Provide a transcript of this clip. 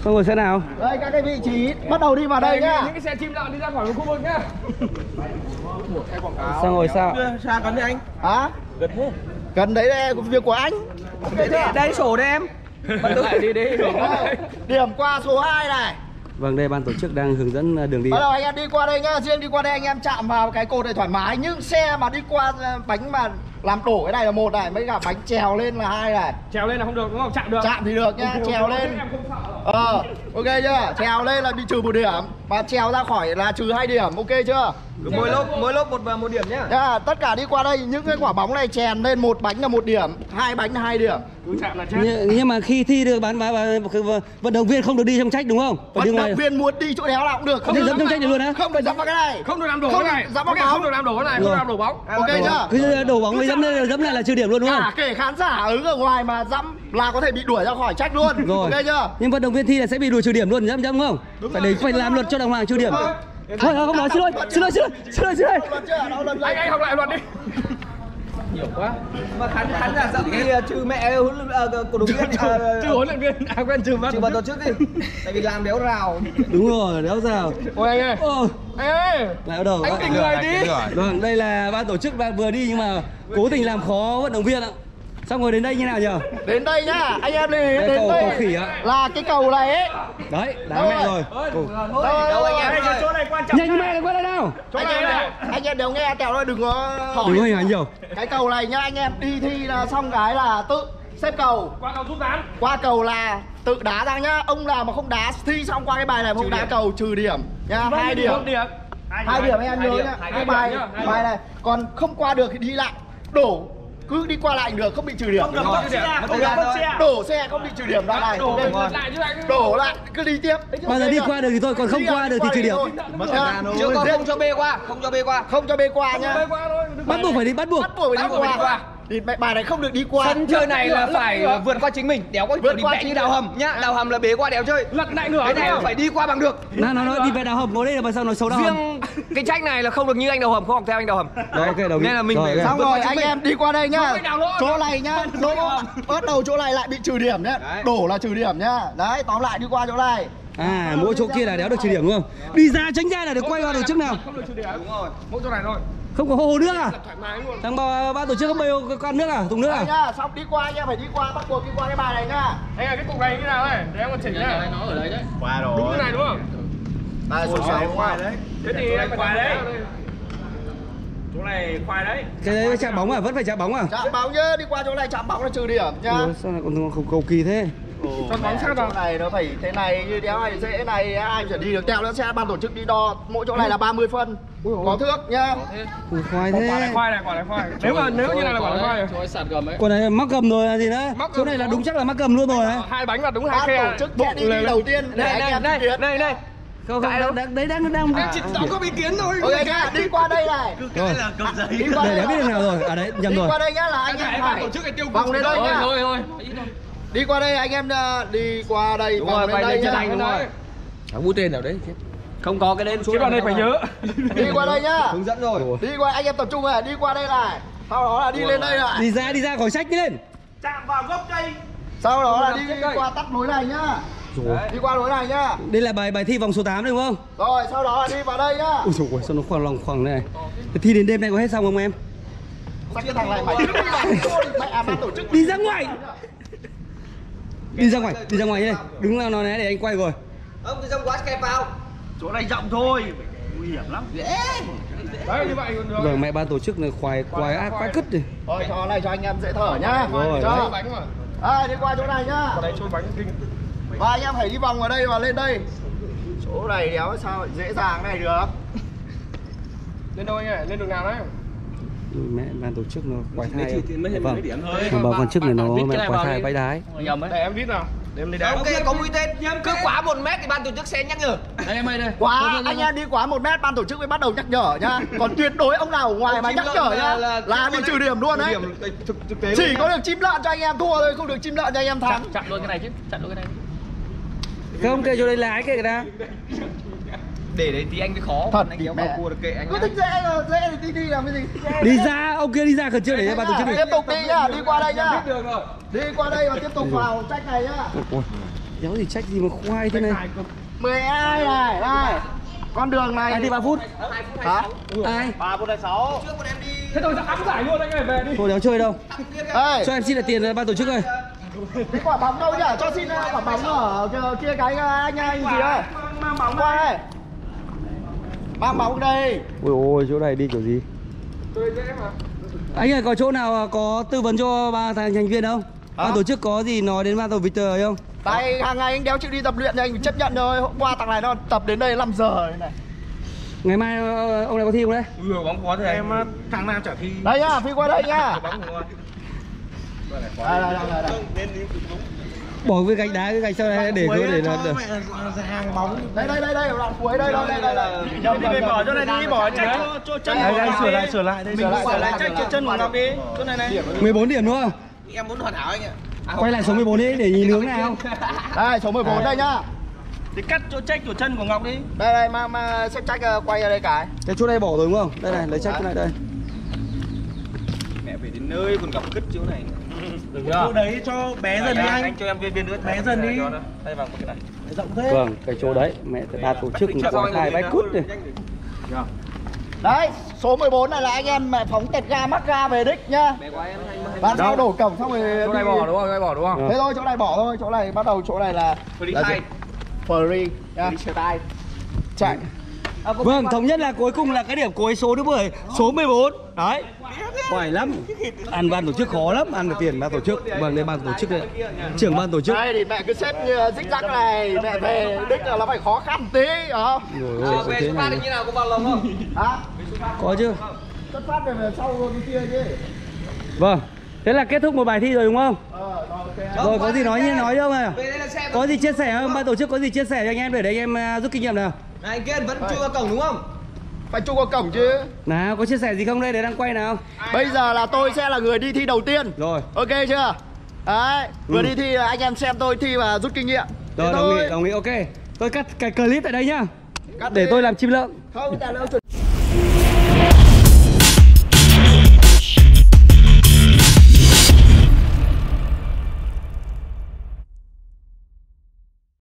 Xong rồi sẽ nào? Đây các cái vị trí bắt đầu đi vào đây nhá. Những cái xe chim lợn đi ra khỏi khu vực nhá. Xong rồi sao? Xa gần đi anh. Hả? Gần thế. Gần đấy là việc của anh. Đây sổ đây em. Bắt đầu lại đi đi. Điểm qua số 2 này. Vâng, đây ban tổ chức đang hướng dẫn đường đi. Bắt đầu anh em đi qua đây nhá, riêng đi qua đây anh em chạm vào cái cột này thoải mái. Nhưng xe mà đi qua bánh mà làm đổ cái này là một này, mấy cả bánh trèo lên là hai này. Trèo lên là không được đúng không? Chạm được. Chạm thì được nhá, trèo lên. Em không sợ. Ok chưa? Trèo lên là bị trừ 1 điểm, mà trèo ra khỏi là trừ 2 điểm, ok chưa? Mỗi lốp một điểm nhá. Nhá, tất cả đi qua đây những cái quả bóng này chèn lên, 1 bánh là 1 điểm, 2 bánh là 2 điểm. Cứ chạm là chết. Nhưng mà khi thi được vận động viên không được đi trong trách đúng không? Vận động viên muốn đi chỗ đéo nào cũng được, không được dẫm trong trách được luôn á? Không được dẫm vào cái này, Không được làm đổ cái này. không được làm đổ cái này, Không được làm đổ bóng. Ok chưa? Cứ đổ bóng với dẫm lại là trừ điểm luôn đúng không? Kể khán giả đứng ở ngoài mà dẫm là có thể bị đuổi ra khỏi trách luôn. Rồi. Ok chưa? Nhưng vận động viên thi là sẽ bị đuổi trừ điểm luôn, dẫm không? Phải làm luật cho đàng hoàng trừ điểm. Thôi không nói, xin lỗi. Anh học lại luật đi. Nhiều quá. Mà khán giả dẫm thì trừ mẹ cổ động viên, Trừ huấn luyện viên, quên trừ ban tổ chức đi. Tại vì làm đéo rào. Đúng rồi, đéo rào. Ôi anh ơi. Anh ơi. Lại bắt đầu. Anh tỉnh người tí. Vâng, đây là ban tổ chức vừa đi nhưng mà cố tình làm khó vận động viên ạ. Xong rồi đến đây như nào nhỉ? Đến đây nhá, anh em đi đến cầu đây khỉ ạ. là cái cầu này ấy. Đấy, đá mẹ rồi. Đâu anh em ơi. Chỗ này quan trọng. Nhanh mẹ qua đây nào. Anh em đều nghe Tèo ơi, đừng có hỏi. Đừng có hình ảnh nhiều. Cái cầu này nhá, anh em đi thi là xong cái là tự xếp cầu. Qua cầu rút ván. Qua cầu là tự đá ra nhá. Ông nào mà không đá thi xong qua cái bài này mà không đá cầu trừ điểm nhá, 2 điểm. 2 điểm anh em nhớ nhá. Cái bài này còn không qua được thì đi lại. Đổ cứ đi qua lại được, không bị trừ điểm. Không được mất xe. Đổ xe không bị trừ điểm đoạn này. Đổ lại cứ đi tiếp. Bao giờ đi qua được thì thôi, còn không qua được thì trừ điểm. Chứ còn không cho B qua, không cho B qua. Không cho B qua nhá. Bắt buộc phải đi, bắt buộc phải đi qua. Thì bài này không được đi qua. Sân chơi này là phải vượt qua chính mình, đéo có đi vẽ như đào hầm nhá. Đào hầm là bế qua đéo chơi. Lật lại ngửa cái này phải đi qua bằng được. Nó đi về đào hầm, ngồi đây là mà sao nói xấu đào hầm. Riêng cái trách này là không được như anh đào hầm, không học theo anh đào hầm. Rồi ok, đồng ý. Nên là mình phải xong rồi anh em đi qua đây nhá. Chỗ này nhá, bắt đầu chỗ này lại bị trừ điểm nhá. Đổ là trừ điểm nhá. Đấy, tóm lại đi qua chỗ này. À, mỗi chỗ kia là đéo được trừ điểm đúng không? Đi ra tránh ra là được quay vào tổ chức nào. Không được trừ điểm. Đúng rồi. Mỗi chỗ này thôi. Không có hồ nước à? Thoải mái luôn. Thằng ban tổ chức không bêu con nước à? Thùng nước à? Nhá, xong đi qua nha, phải đi qua, bắt buộc đi qua cái bài này nhá. Anh ơi, cái cục này như nào này? Để em còn chỉnh nhá. Nó ở đây đấy. Qua rồi. Đúng cái này đúng không? Đây số 6 khoai đấy. Thế thì em phải khoai đấy. Chỗ này khoai đấy. Cái đấy chạm bóng à? Vẫn phải chạm bóng à? Chạm bóng nhá, đi qua chỗ này chạm bóng là trừ điểm nhá. Sao lại còn cầu kỳ thế? Cho bóng sát vào. Chỗ này nó phải thế này, như đéo này dễ này, ai phải đi được. Tèo nữa sẽ ban tổ chức đi đo, mỗi chỗ này là 30 phân. Có thước nhá. Khoai thế. Quả này khoai. Nếu như này là quả này khoai rồi. Quả này mắc cầm rồi là gì nữa? Chỗ này là đúng chắc là mắc cầm luôn rồi đấy. 2 bánh và đúng 2 Ban khe. tổ chức sẽ đi đầu tiên để anh em chứng kiến. Này. Không, đấy đang Cháu có ý kiến thôi. Ok nhá, đi qua đây này. rồi. Đi qua Để đây biết đường nào rồi. À đấy, nhầm đi rồi. qua đây nhá là anh em phải vòng đến đây nhá. Thôi. Đi qua đây anh em đi qua đây vòng đến đây nhá. Đúng rồi. Mũi tên nào đấy. Không có cái đến số. Cái đoạn này phải nhớ. Đi qua đây nhá. Hướng dẫn rồi. Đi qua anh em tập trung này, đi qua đây này. Sau đó là đi lên đây này. Đi ra khỏi sách đi lên. Chạm vào gốc cây. Sau đó là đi qua tắt lối này nhá. Đi qua lối này nhá. Đây là bài thi vòng số 8 đúng không? Rồi sau đó là đi vào đây nhá. Ui dồi ôi, sao nó khoảng này. Thi đến đêm nay có hết xong không em? Sao cái thằng này mày mẹ ban tổ chức Đi ra ngoài. Đi ra ngoài đi đây. Đứng nào nó né để anh quay rồi. Ông thì trong quá kẹp vào. Chỗ này rộng thôi. Nguy hiểm lắm. Đấy như vậy còn được. Vâng, mẹ ban tổ chức này khoái ác quá cứt đi. Rồi cho này cho anh em dễ thở nhá. Rồi, cho bánh mà. đi qua chỗ này nhá. Ở đây trôi bánh kinh. Và anh em phải đi vòng vào đây và lên đây. Chỗ này đéo sao dễ dàng này được. Lên đâu anh ơi? Lên đường nào đấy? Mẹ ban tổ chức nó quái thai. Mấy điểm thôi. Còn bà quan chức này nó mẹ quái thai bãi đái. Để em viết nào. Để em đi đá. Ok, có mũi tên. Cứ quá 1 mét thì ban tổ chức sẽ nhắc nhở. Đây em ơi đây. Quá anh em đi quá 1 mét ban tổ chức mới bắt đầu nhắc nhở nhá. Còn tuyệt đối ông nào ở ngoài mà nhắc nhở nhá là bị trừ điểm luôn đấy. Chỉ có được chim lợn cho anh em thua thôi, không được chim lợn cho anh em thắng. Chặn luôn cái này chứ, chặn luôn cái này. Không, kệ chỗ đây lái kệ người ta. Để đấy tí anh mới khó. Thật anh kéo vào cua được kệ anh. cứ thích dễ thì đi làm cái gì. Đi ra, ông kia đi ra khẩn trương để ban tổ chức đi. Tiếp tục đi nhá, đi qua đây nhá. Đi qua đây và tiếp tục vào trách này nhá. Đéo gì trách gì mà khoai thế này. 12 này, này. Con đường này. Ai thi 3 phút? Hả? Ai? 3 phút 6. Thế tôi sẽ áp giải luôn anh ơi, về đi. Thôi đéo chơi đâu. Ê, Cho em xin lại tiền ban tổ chức ơi. cái quả bóng đâu nhỉ? Cho xin quả bóng ở kia cái anh gì ơi. Mang bóng qua đây. Mang bóng đây. Ôi ôi, chỗ này đi kiểu gì? Anh ơi, có chỗ nào có tư vấn cho ba thành viên không? Ban tổ chức có gì nói đến ban tổ Victor ấy không? Tại hàng ngày anh đéo chịu đi tập luyện thì anh phải chấp nhận thôi. Hôm qua thằng này nó tập đến đây 5 giờ này. Ngày mai ông này có thi không đấy? Bóng có thì em thằng nào chả thi. Đây nhá, Phi qua đây nhá. Đây. Bỏ cái gạch đá, cái gạch sau này để cứ để là được. Hàng bóng. Đây, đoạn cuối đây. Đi bỏ chỗ này đi, bỏ trách cho chân. Anh sửa lại đây. Mình sửa lại trách cho chân của Ngọc đi. Chỗ này này. 14 điểm đúng không? Em muốn hoàn hảo anh ạ. Quay lại số 14 đi để nhìn hướng nào. Đây, số 14 đây nhá. Thì cắt chỗ trách của chân của Ngọc đi. Đây, mang xếp trách quay ra đây cái. Cái chỗ này bỏ rồi đúng không? Đây này, lấy trách chỗ này đây. Mẹ phải đến nơi còn gặp cứt chỗ này. Đừng chỗ đấy cho bé dần đi anh. Anh cho em viên nữa. Bé dần đi. Đây vào cái này. Rộng thế. Vâng, cái chỗ đấy, mẹ ta tổ chức có 2 bãi cút này. Đấy, số 14 này là anh em mẹ phóng tẹt ga mắc ga về đích nhá. Bán sau đổ cổng xong rồi. Chỗ này bỏ đúng không? Chỗ này bỏ đúng không? Thế thôi, chỗ này bỏ thôi, chỗ này bắt đầu chỗ này là free nhá. Chạy. Vâng, thống nhất là cuối cùng là cái điểm cuối số thứ 10, số 14. Đấy. Giỏi lắm. Ăn ban tổ chức khó lắm, ăn được tiền ban tổ chức. Vâng, đây ban tổ chức đây. Trưởng ban tổ chức. Đây thì mẹ cứ xếp như rích rắc này, mẹ về đích là nó phải khó khăn tí, không? Rồi ôi, Về thế xuất phát này. thì như nào có vào lồng không? Hả? Có chưa? Xuất phát về sau rồi đi kia chứ. Vâng. Thế là kết thúc một bài thi rồi đúng không? Rồi, ok. Rồi có gì nói không à? Về đây là xe. Có gì chia sẻ không? Ban tổ chức có gì chia sẻ cho anh em để anh em rút kinh nghiệm nào? Anh kia vẫn chưa vào cổng đúng không? Phải chung vào cổng chứ. Nào, có chia sẻ gì không đây để đang quay nào? Bây giờ là tôi sẽ là người đi thi đầu tiên. Rồi. Ok chưa? Đấy, vừa đi thi là anh em xem tôi thi và rút kinh nghiệm. Rồi, Thế thôi. đồng ý, ok. Tôi cắt cái clip tại đây nhá. Cắt Để đi. tôi làm chim lợn. Không, ta lỡ